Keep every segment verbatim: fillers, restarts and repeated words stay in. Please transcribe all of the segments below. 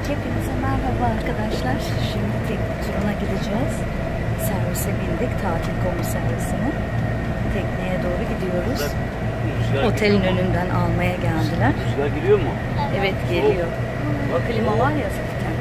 Hepinize merhaba arkadaşlar. Şimdi tekne turuna gideceğiz. Servise bindik. Tatil komu servisine. Tekneye doğru gidiyoruz. Otelin önünden almaya geldiler. Rüzgar geliyor mu? Evet geliyor. Klima var ya zaten.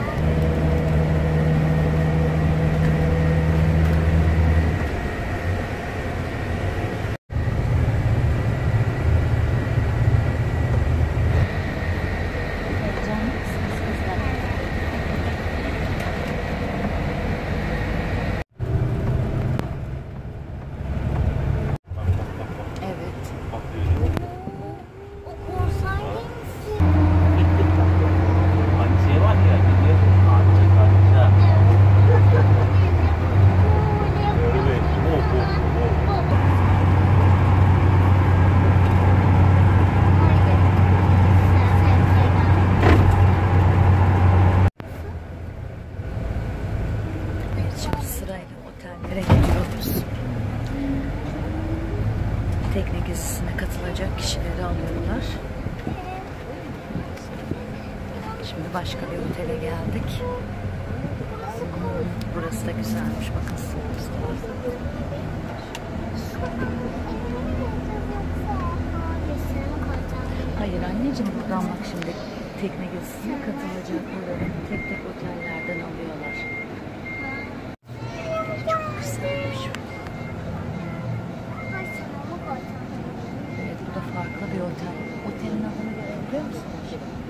Tekne gezisine katılacak kişileri alıyorlar. Şimdi başka bir otele geldik. Burası da güzelmiş. Bakın sınıfı. Hayır anneciğim, buradan bak şimdi tekne gezisine katılacakları tek tek otellerden alıyorlar. Çok güzelmiş. Evet, bu da farklı bir otel. Otelin adını görebiliyor musunuz?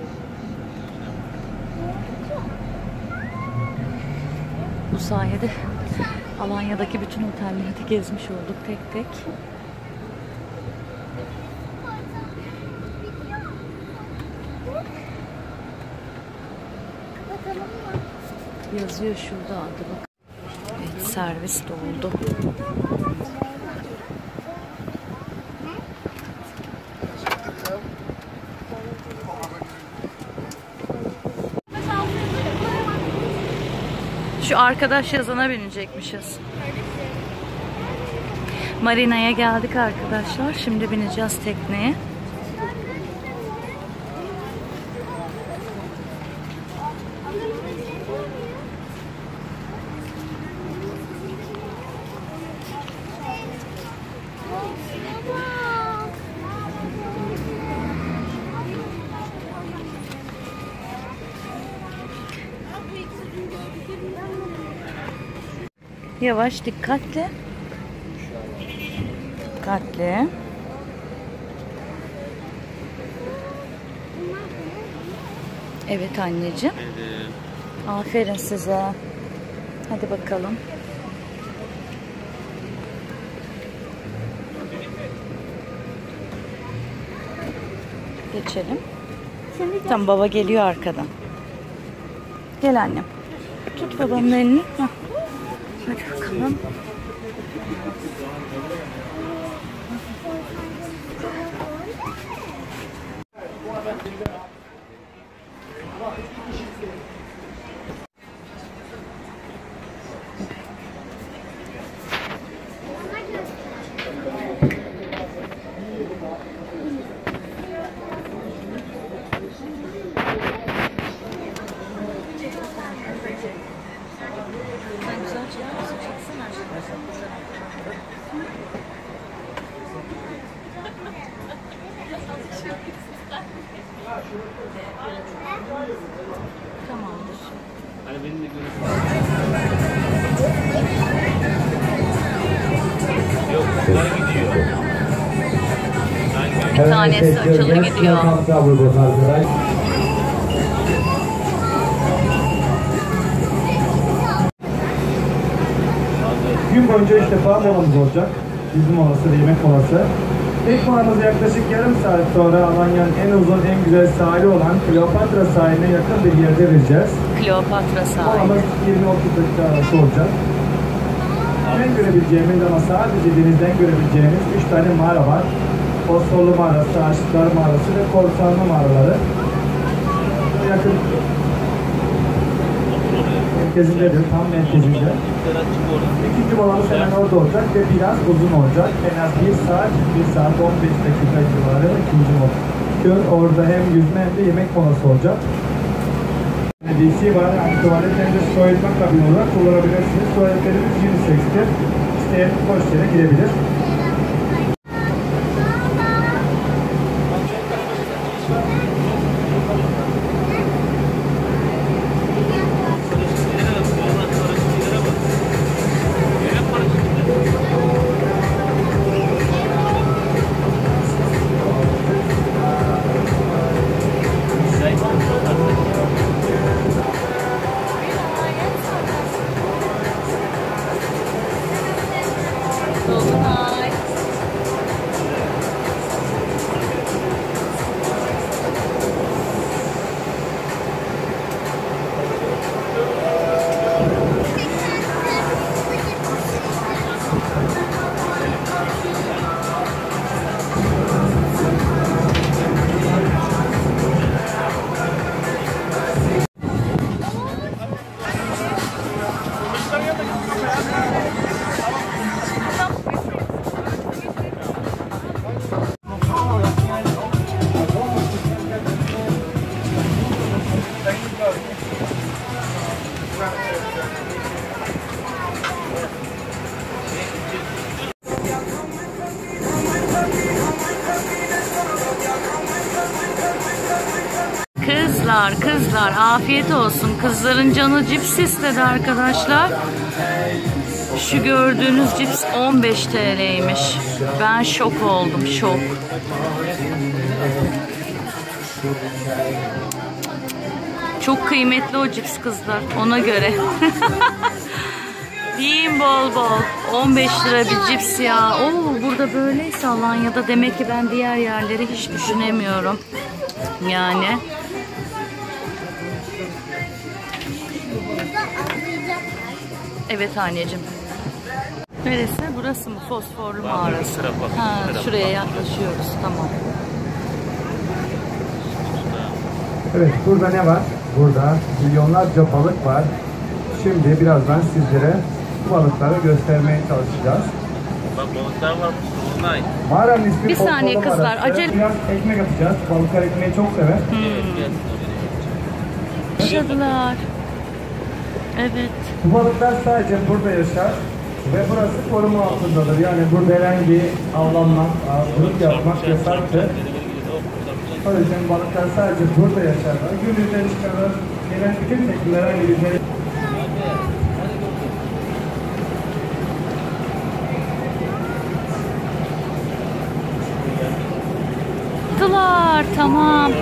Bu sayede Alanya'daki bütün otelleri gezmiş olduk tek tek. Yazıyor şurada adı, bak. Evet, servis doldu. Şu arkadaş yazana binecekmişiz. Marina'ya geldik arkadaşlar. Şimdi bineceğiz tekneye. Yavaş, dikkatli. Dikkatli. Evet anneciğim. Aferin size. Hadi bakalım. Geçelim. Tam baba geliyor arkadan. Gel annem. Tut babamın elini. Heh. Hadi bakalım. Tamamdır. Hani benimle Yok, bunlar gidiyor. Bir tanesi açılı gidiyor. Gün boyunca üç defa molamız olacak. Bizim molası ve yemek molası. İlk molamız yaklaşık yarım saat sonra Alanya'nın en uzun, en güzel sahili olan Kleopatra sahiline yakın bir yerde vereceğiz. Kleopatra sahili. Molamız yirmi otuz dakika arası olacak. En görebileceğimiz ama sadece denizden görebileceğimiz üç tane mağara var. Fosforlu mağarası, Aşıklar mağarası ve Korsanlı mağaraları. Yakın merkezindedir, tam merkezinde. İkinci molamız hemen orada olacak ve biraz uzun olacak. En az bir saat, bir saat on beş dakika civarı ikinci mola. Orada hem yüzme hem de yemek molası olacak. D C var. Yani tuvalet hem de soyutma kabini olarak kullanabilirsiniz. Tuvaletlerimiz unisex'tir. İsteyen boş yere girebilir. Kızlar, kızlar afiyet olsun. Kızların canı cips istedi arkadaşlar. Şu gördüğünüz cips on beş T L'ymiş. Ben şok oldum, şok. Çok kıymetli o cips kızlar, ona göre. Yiyin bol bol. on beş lira bir cips ya. Oo, burada böyleyse Alanya'da demek ki ben diğer yerleri hiç düşünemiyorum. Yani. Evet anneciğim. Neresi? Burası mı? Fosforlu mağarası. Ha, şuraya yaklaşıyoruz. Tamam. Evet, burada ne var? Burada milyonlarca balık var. Şimdi birazdan sizlere bu balıkları göstermeye çalışacağız. Bak balıklar var. Bunlar. Mağaranın ismi Bir saniye Fosforlu kızlar, Mağarası. acele- Biraz ekmek atacağız. Balıklar ekmeği çok sever. Yaşadılar. Evet. Bu balıklar sadece burada yaşar ve burası koruma altındadır. Yani burada herhangi bir avlanmak, avcılık yapmak yasaktır. O yüzden balıklar sadece burada yaşarlar. Gün üzeri çıkarlar. Gelen bütün tekneler aynı üzeri. Yaşadılar. Tamam.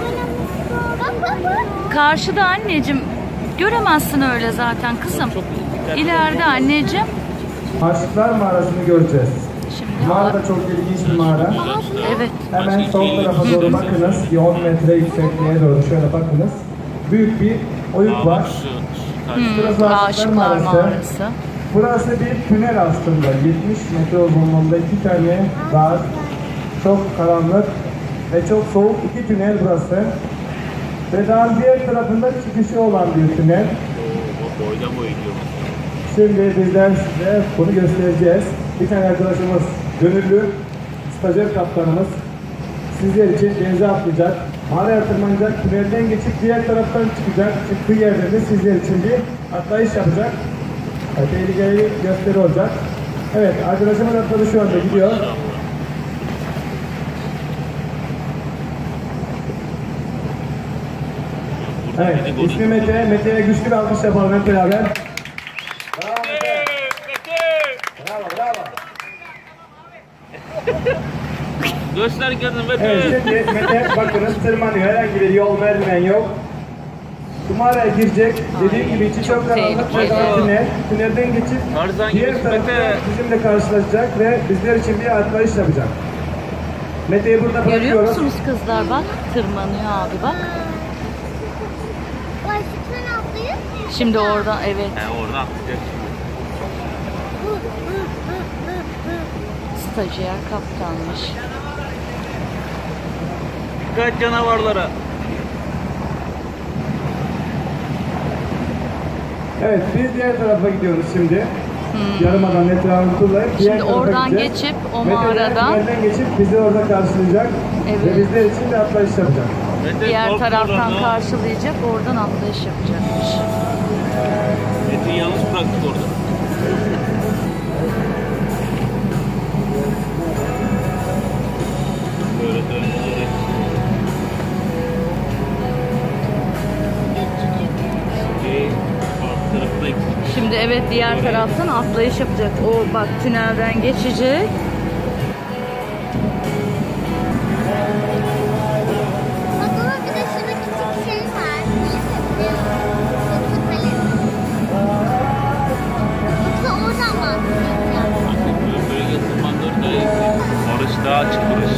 Karşıda anneciğim. Göremezsin öyle zaten kızım. İleride anneciğim. Aşıklar Mağarası'nı göreceğiz. Şimdi Mağara da çok ilginç bir mağara. evet. Hemen sol tarafa doğru bakınız. on metre yüksekliğe doğru şöyle bakınız. Büyük bir oyuk var. Burası Aşıklar Aşıklar Mağarası. Mağarası. Burası bir tünel aslında. yetmiş metre uzunluğunda iki tane dar, çok karanlık ve çok soğuk iki tünel burası. Ve dağın diğer tarafında çıkışı olan bir tünel. Boydan boya gidiyor. Şimdi bizler size bunu göstereceğiz. Bir tane arkadaşımız, gönüllü stajyer kaptanımız sizler için denize atlayacak. Mağaraya tırmanacak, tünelden geçip diğer taraftan çıkacak. Çıktığı yerde de sizler için bir atlayış yapacak. Tehlikeli gösteri olacak. Evet, arkadaşımız atladı şu anda gidiyor. Evet, ismi Mete. Mete'ye güçlü bir alkış yapalım hep beraber. Bravo Mete. Bravo, bravo. Göster kendini Mete. Evet, şimdi Mete bakınız tırmanıyor. Herhangi bir yol merdiven yok. Bu mağaraya girecek. Dediğim gibi içi çok karanlık ve dar tünel. Tünelden geçip diğer tarafta bizimle karşılaşacak ve bizler için bir atlayış yapacak. Mete'yi burada Görüyor bırakıyoruz. musunuz kızlar bak? Tırmanıyor abi bak. Şimdi oradan evet. He oradan atlayacak şimdi. Stajyer kaptanmış. Dikkat canavarlara. Evet, biz diğer tarafa gidiyoruz şimdi. Hmm. Yarımadan etrafını kullanıp diğer Şimdi tarafa oradan gideceğiz. geçip o Mete de mağaradan. tünelden geçip bizi orada karşılayacak. Evet. Ve bizler için de atlayış yapacak. Mete, diğer korkma taraftan oradan. karşılayacak, oradan atlayış yapacakmış. Mete'yi yalnız bıraktık orada. Böyle döndürerek. Şimdi alt tarafına gittik. Şimdi evet diğer taraftan atlayış yapacak. O bak tünelden geçecek. Bak ama bir de şurada küçük şey var. Yoksa kale. Yoksa oradan mı atlayacağız? Artık böyle böyle gelsin mandorina gelsin. Barış daha açık barış.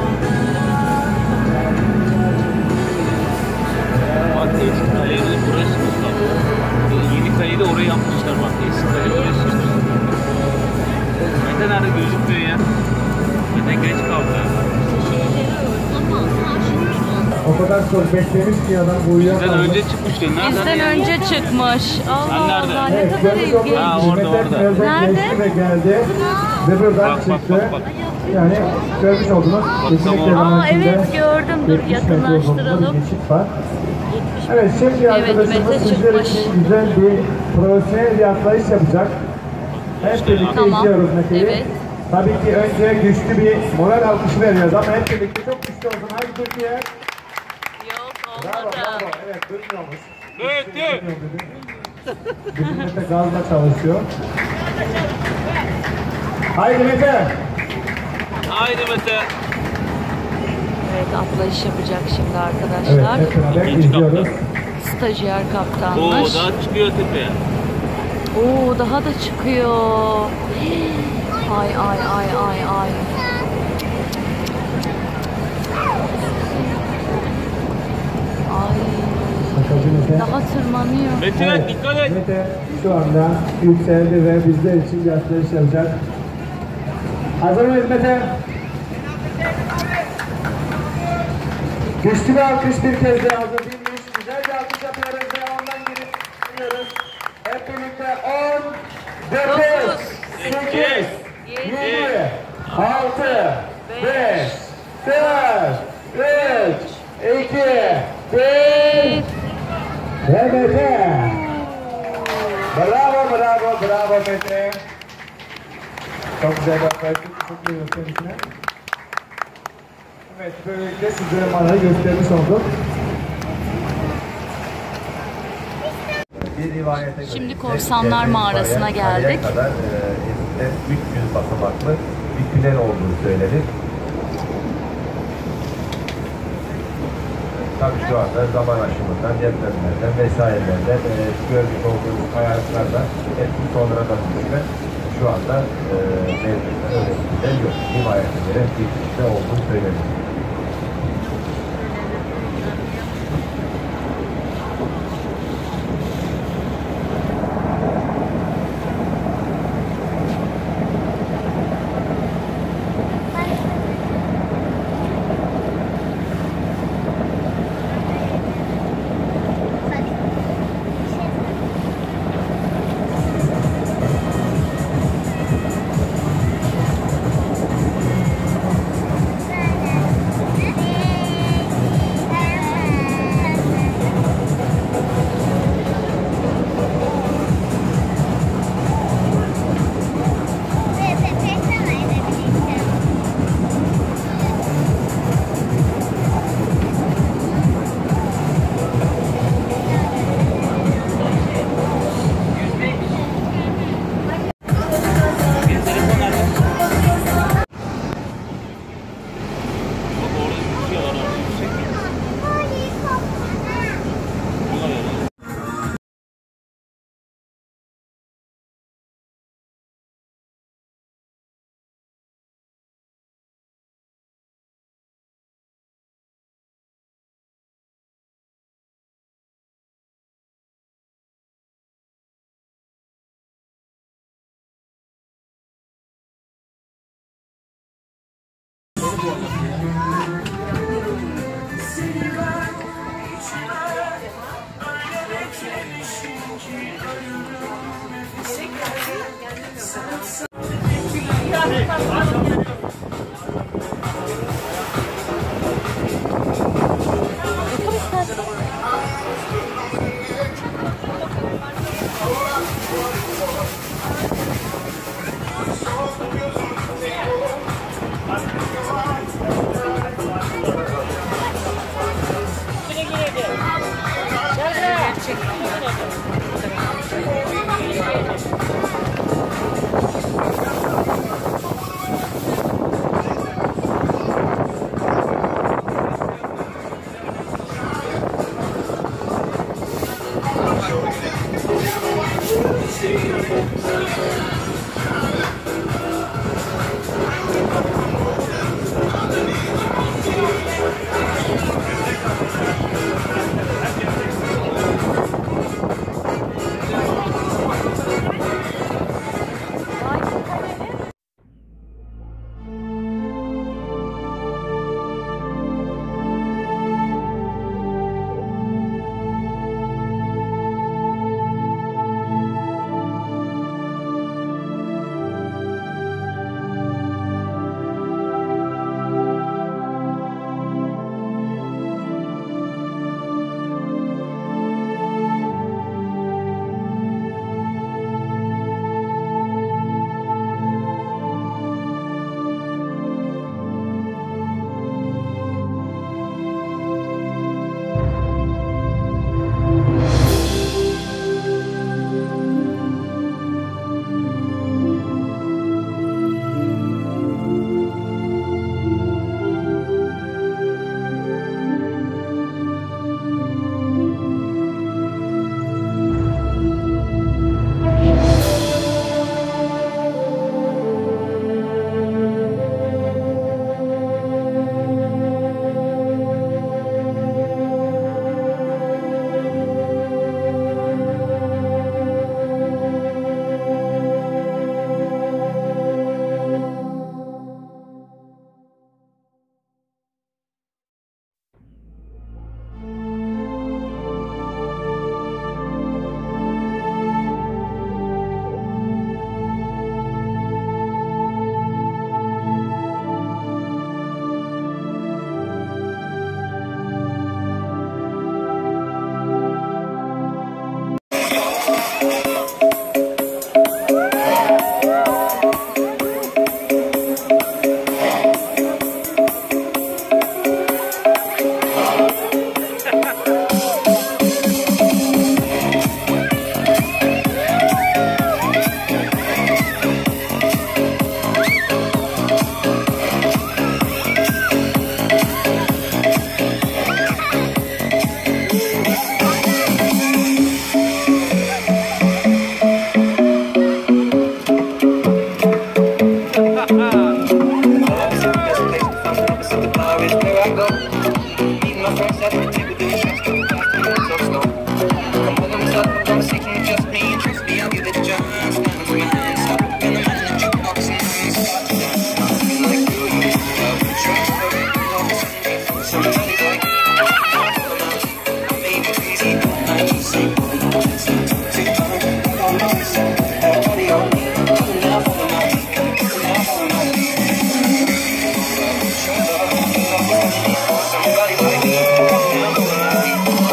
Bak eski kaleyi burası Mustafa. Yeni kaleyi de oraya yapmışlar bak. Eski kale burası. Mete nerede gözükmüyor ya? Mete geç kaldı. Ama karşıymış o. O kadar çok beklemiş ki adam uyuyakalmış. Bizden önce çıkmıştı. Nereden? Bizden önce çıkmış. Allah nerede? Allah ne Evet, kadar görmüş ilginç. olduğunuz Ha, gibi orada, Mete orada. tünelden Nerede? geçti ve geldi. Ve buradan Bak, bak, çıktı. bak, bak. Yani görmüş olduğunuz kesinlikle tam zaman Aa içinde evet gördüm, dur yetmiş metre uzunluğunda yakınlaştıralım. bir geçit var. Evet şimdi arkadaşımız Mete sizler çıkmış. için güzel bir profesyonel bir atlayış yapacak. Hep birlikte Tamam. izliyoruz Mete'yi. Evet. Tabii ki önce güçlü bir moral alkışı veriyoruz ama hep birlikte çok güçlü olsun. Hadi Türkiye. Yok Bravo olmadı. bravo. Evet duymuyormuş. Mete! Bizim Mete gazla çalışıyor. Haydi Mete. Haydi Mete. Evet atlayış yapacak şimdi Evet arkadaşlar. hep beraber İkinci izliyoruz. Stajyer Oo kaptanmış. daha çıkıyor tepeye. Oo daha da çıkıyor. Ay ay ay ay ay. Ay Bakalım Mete. daha tırmanıyor. Mete Evet, dikkat et. Mete şu anda yükseldi ve bizler için bir atlayış yapacak. Hazır mıyız Mete? Güçlü bir alkış bir kez daha hazır değilmiş. Güzel bir alkış yapıyoruz ve ondan geri gidiyoruz. Hep birlikte on, dokuz, sekiz, yedi, altı, beş, dört, üç, iki, bir. Ve Mete. Bravo, bravo, bravo Mete. Çok güzel bir atlayış. Çok iyi kendisine. Evet, böylelikle sizlere manayı göstermiş olduk. Bir rivayete göre Şimdi ise Korsanlar Cennet Mağarası'na itibariyle kaleye geldik. kadar e, üç yüz basamaklı bir tünel olduğu söylenir. Tabii şu anda zaman aşımından, depremlerden vesairelerden e, görmüş olduğumuz kayalıklarla hepsi sonradan düşme. Şu anda e, mevcutta öyle bir tünel yok. Rivayete göre bir tünel olduğu söylenir. Somebody like me,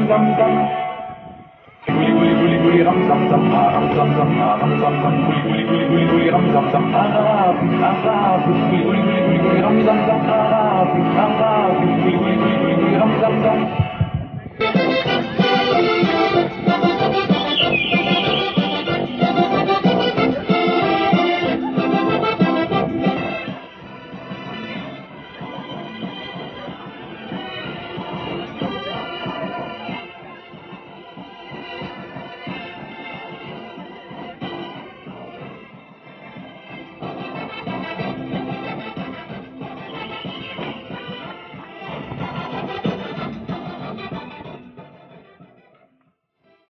zam zam. Guli guli guli guli ram zam zam, ram zam zam, ram zam zam. Guli guli guli guli guli ram zam zam, arabi arabi. Guli guli guli guli guli ram zam zam, arabi arabi. Guli guli guli guli guli ram zam zam.